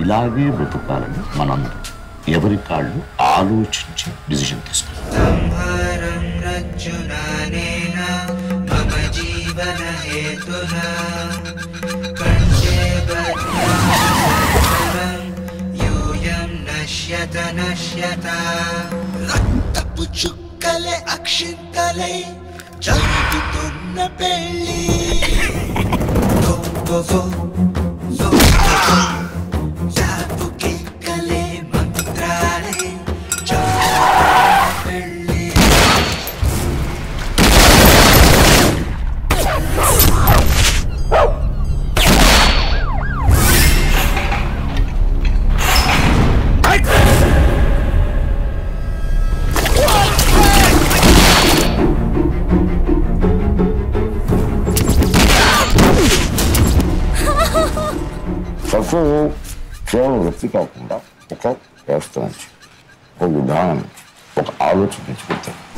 ఇలాగే బ్రతుకాలని మనం ఎవరి కాళ్ళు ఆలోచించి డిసిషన్ తీసుకుంటాం. రక్తపు చుక్కలే అక్షింతలై జరుగుతున్న పెళ్ళి జాపుకెక్కలే మంత్రాలే పెళ్ళి. చదువు కేవలం వ్యక్తి కాకుండా ఒక వ్యవస్థ నుంచి, ఒక విధానం నుంచి, ఒక ఆలోచన నుంచి పుట్టారు.